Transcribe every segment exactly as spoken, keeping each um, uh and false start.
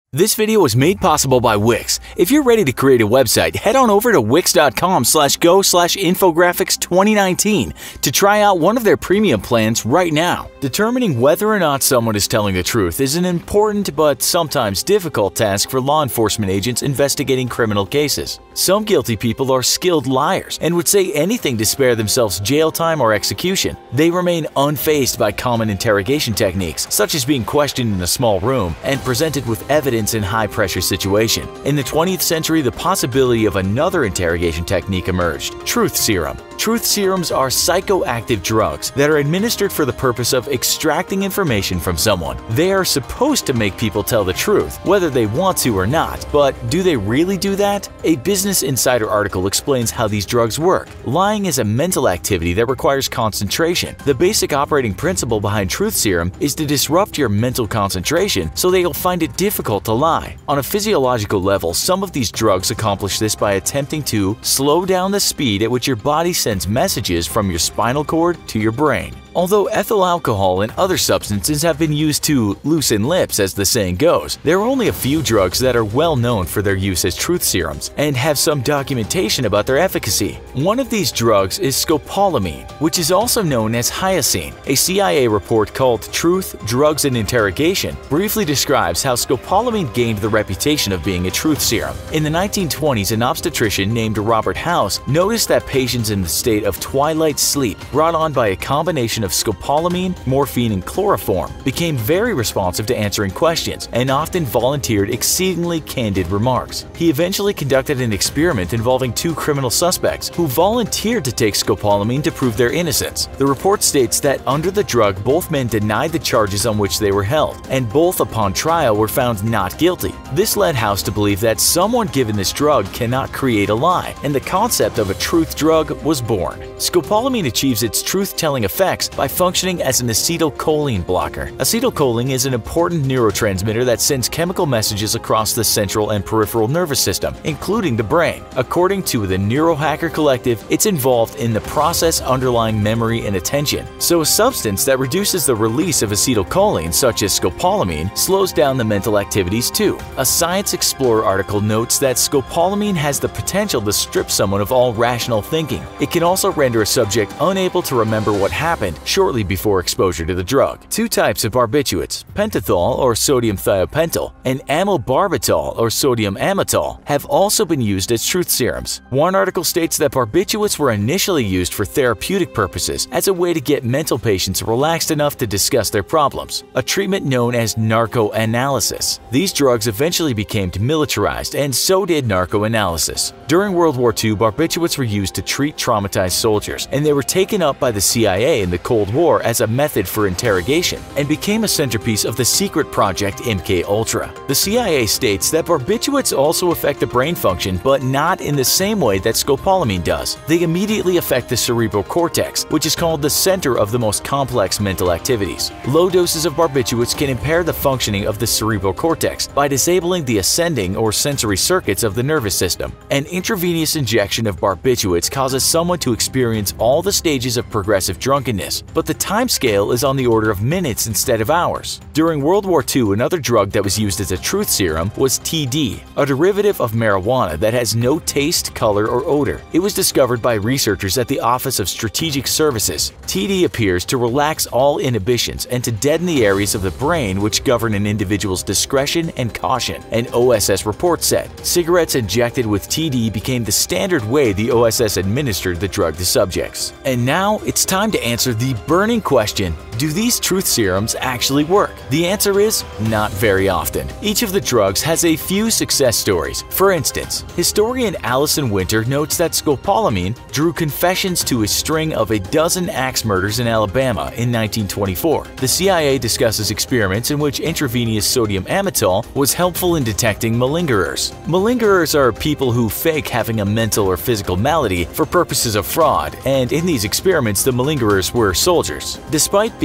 This video was made possible by Wix. If you're ready to create a website, head on over to wix.com slash go slash infographics 2019 to try out one of their premium plans right now. Determining whether or not someone is telling the truth is an important but sometimes difficult task for law enforcement agents investigating criminal cases. Some guilty people are skilled liars and would say anything to spare themselves jail time or execution. They remain unfazed by common interrogation techniques, such as being questioned in a small room and presented with evidence in high-pressure situation. In the twentieth century, the possibility of another interrogation technique emerged: truth serum. Truth serums are psychoactive drugs that are administered for the purpose of extracting information from someone. They are supposed to make people tell the truth, whether they want to or not, but do they really do that? A Business Insider article explains how these drugs work. Lying is a mental activity that requires concentration. The basic operating principle behind truth serum is to disrupt your mental concentration so that you'll find it difficult to lie. On a physiological level, some of these drugs accomplish this by attempting to slow down the speed at which your body sends messages from your spinal cord to your brain. Although ethyl alcohol and other substances have been used to loosen lips, as the saying goes, there are only a few drugs that are well known for their use as truth serums and have some documentation about their efficacy. One of these drugs is scopolamine, which is also known as hyoscine. A C I A report called Truth, Drugs, and Interrogation briefly describes how scopolamine gained the reputation of being a truth serum. In the nineteen twenties, an obstetrician named Robert House noticed that patients in the state of twilight sleep, brought on by a combination of scopolamine, morphine, and chloroform, became very responsive to answering questions and often volunteered exceedingly candid remarks. He eventually conducted an experiment involving two criminal suspects who volunteered to take scopolamine to prove their innocence. The report states that under the drug, both men denied the charges on which they were held, and both upon trial were found not guilty. This led House to believe that someone given this drug cannot create a lie, and the concept of a truth drug was born. Scopolamine achieves its truth-telling effects by functioning as an acetylcholine blocker. Acetylcholine is an important neurotransmitter that sends chemical messages across the central and peripheral nervous system, including the brain. According to the Neurohacker Collective, it's involved in the process underlying memory and attention. So a substance that reduces the release of acetylcholine, such as scopolamine, slows down the mental activities too. A Science Explorer article notes that scopolamine has the potential to strip someone of all rational thinking. It can also render a subject unable to remember what happened shortly before exposure to the drug. Two types of barbiturates, pentothal or sodium thiopental and amobarbital or sodium amytal, have also been used as truth serums. One article states that barbiturates were initially used for therapeutic purposes as a way to get mental patients relaxed enough to discuss their problems, a treatment known as narcoanalysis. These drugs eventually became militarized, and so did narcoanalysis. During World War Two, barbiturates were used to treat traumatized soldiers, and they were taken up by the C I A in the Cold War as a method for interrogation and became a centerpiece of the secret project M K Ultra. The C I A states that barbiturates also affect the brain function, but not in the same way that scopolamine does. They immediately affect the cerebral cortex, which is called the center of the most complex mental activities. Low doses of barbiturates can impair the functioning of the cerebral cortex by disabling the ascending or sensory circuits of the nervous system. An intravenous injection of barbiturates causes someone to experience all the stages of progressive drunkenness, but the time scale is on the order of minutes instead of hours. During World War Two, another drug that was used as a truth serum was T D, a derivative of marijuana that has no taste, color, or odor. It was discovered by researchers at the Office of Strategic Services. T D appears to relax all inhibitions and to deaden the areas of the brain which govern an individual's discretion and caution, an O S S report said. Cigarettes injected with T D became the standard way the O S S administered the drug to subjects. And now it's time to answer the burning question: do these truth serums actually work? The answer is not very often. Each of the drugs has a few success stories. For instance, historian Alison Winter notes that scopolamine drew confessions to a string of a dozen axe murders in Alabama in nineteen twenty-four. The C I A discusses experiments in which intravenous sodium amytal was helpful in detecting malingerers. Malingerers are people who fake having a mental or physical malady for purposes of fraud, and in these experiments the malingerers were soldiers. Despite being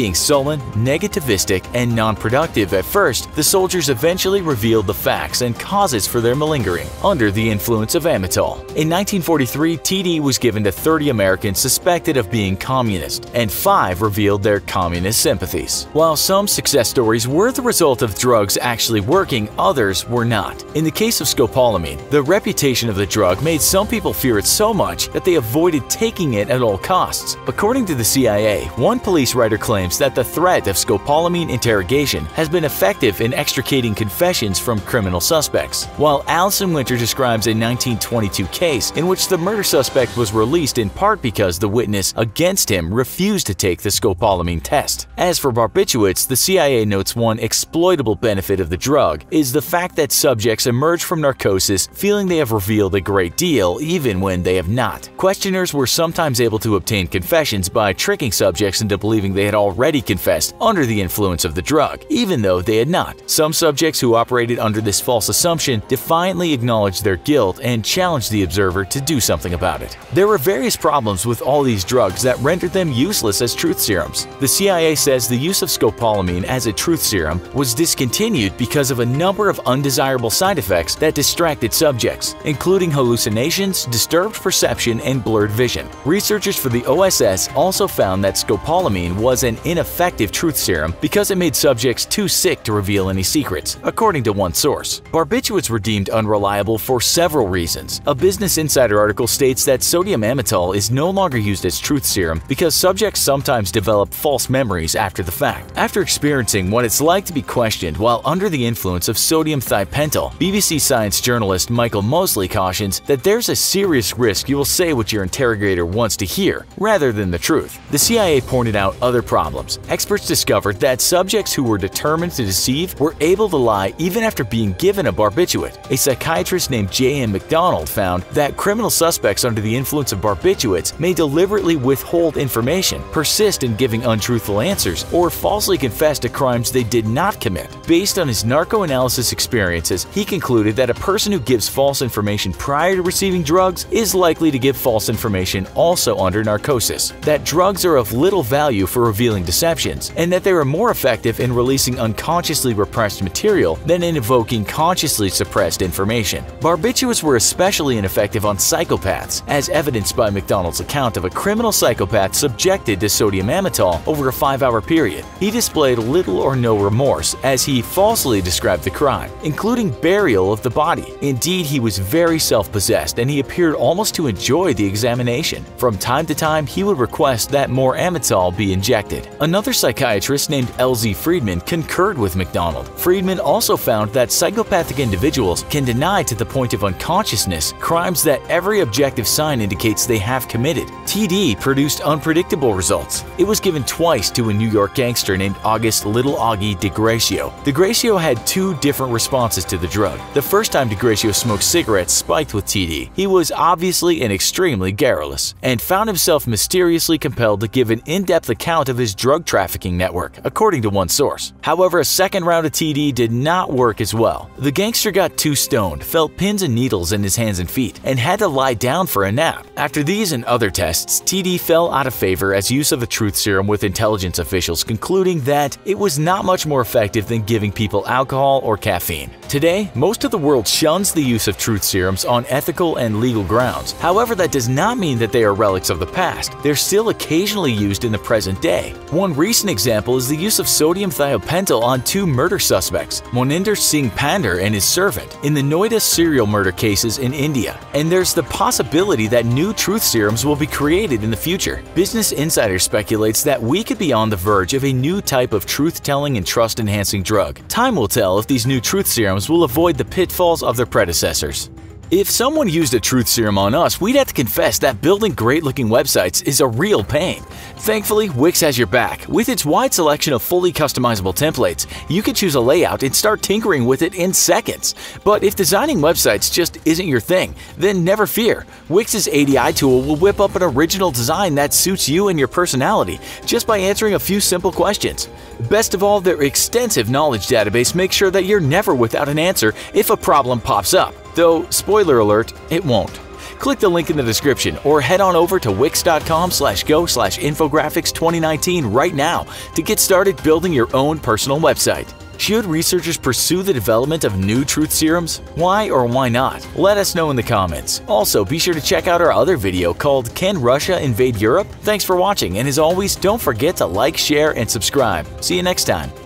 being sullen, negativistic, and non-productive at first, the soldiers eventually revealed the facts and causes for their malingering under the influence of Amitol. In nineteen forty-three, T D was given to thirty Americans suspected of being communist, and five revealed their communist sympathies. While some success stories were the result of drugs actually working, others were not. In the case of scopolamine, the reputation of the drug made some people fear it so much that they avoided taking it at all costs. According to the C I A, one police writer claims that the threat of scopolamine interrogation has been effective in extricating confessions from criminal suspects, while Allison Winter describes a nineteen twenty-two case in which the murder suspect was released in part because the witness against him refused to take the scopolamine test. As for barbiturates, the C I A notes one exploitable benefit of the drug is the fact that subjects emerge from narcosis feeling they have revealed a great deal even when they have not. Questioners were sometimes able to obtain confessions by tricking subjects into believing they had already confessed under the influence of the drug, even though they had not. Some subjects who operated under this false assumption defiantly acknowledged their guilt and challenged the observer to do something about it. There were various problems with all these drugs that rendered them useless as truth serums. The C I A says the use of scopolamine as a truth serum was discontinued because of a number of undesirable side effects that distracted subjects, including hallucinations, disturbed perception, and blurred vision. Researchers for the O S S also found that scopolamine was an ineffective truth serum because it made subjects too sick to reveal any secrets, according to one source. Barbiturates were deemed unreliable for several reasons. A Business Insider article states that sodium amytal is no longer used as truth serum because subjects sometimes develop false memories after the fact. After experiencing what it's like to be questioned while under the influence of sodium thipental, B B C Science journalist Michael Mosley cautions that there's a serious risk you will say what your interrogator wants to hear, rather than the truth. The C I A pointed out other problems. Experts discovered that subjects who were determined to deceive were able to lie even after being given a barbiturate. A psychiatrist named J M McDonald found that criminal suspects under the influence of barbiturates may deliberately withhold information, persist in giving untruthful answers, or falsely confess to crimes they did not commit. Based on his narcoanalysis experiences, he concluded that a person who gives false information prior to receiving drugs is likely to give false information also under narcosis, that drugs are of little value for revealing deceptions, and that they are more effective in releasing unconsciously repressed material than in evoking consciously suppressed information. Barbiturates were especially ineffective on psychopaths, as evidenced by McDonald's account of a criminal psychopath subjected to sodium amytal over a five-hour period. He displayed little or no remorse as he falsely described the crime, including burial of the body. Indeed, he was very self-possessed and he appeared almost to enjoy the examination. From time to time, he would request that more amytal be injected. Another psychiatrist named L Z Friedman concurred with McDonald. Friedman also found that psychopathic individuals can deny to the point of unconsciousness crimes that every objective sign indicates they have committed. T D produced unpredictable results. It was given twice to a New York gangster named August Little Augie DeGracio. DeGracio had two different responses to the drug. The first time DeGracio smoked cigarettes spiked with T D, he was obviously and extremely garrulous, and found himself mysteriously compelled to give an in-depth account of his drug trafficking network, according to one source. However, a second round of T D did not work as well. The gangster got too stoned, felt pins and needles in his hands and feet, and had to lie down for a nap. After these and other tests, T D fell out of favor as use of the truth serum, with intelligence officials concluding that it was not much more effective than giving people alcohol or caffeine. Today, most of the world shuns the use of truth serums on ethical and legal grounds. However, that does not mean that they are relics of the past. They're still occasionally used in the present day. One recent example is the use of sodium thiopental on two murder suspects, Moninder Singh Pandher and his servant, in the Noida serial murder cases in India. And there's the possibility that new truth serums will be created in the future. Business Insider speculates that we could be on the verge of a new type of truth-telling and trust-enhancing drug. Time will tell if these new truth serums will avoid the pitfalls of their predecessors. If someone used a truth serum on us, we'd have to confess that building great-looking websites is a real pain. Thankfully, Wix has your back. With its wide selection of fully customizable templates, you can choose a layout and start tinkering with it in seconds. But if designing websites just isn't your thing, then never fear. Wix's A D I tool will whip up an original design that suits you and your personality just by answering a few simple questions. Best of all, their extensive knowledge database makes sure that you're never without an answer if a problem pops up. Though, spoiler alert, it won't. Click the link in the description or head on over to wix.com slash go slash infographics 2019 right now to get started building your own personal website. Should researchers pursue the development of new truth serums? Why or why not? Let us know in the comments. Also, be sure to check out our other video called Can Russia Invade Europe? Thanks for watching, and as always, don't forget to like, share, and subscribe. See you next time.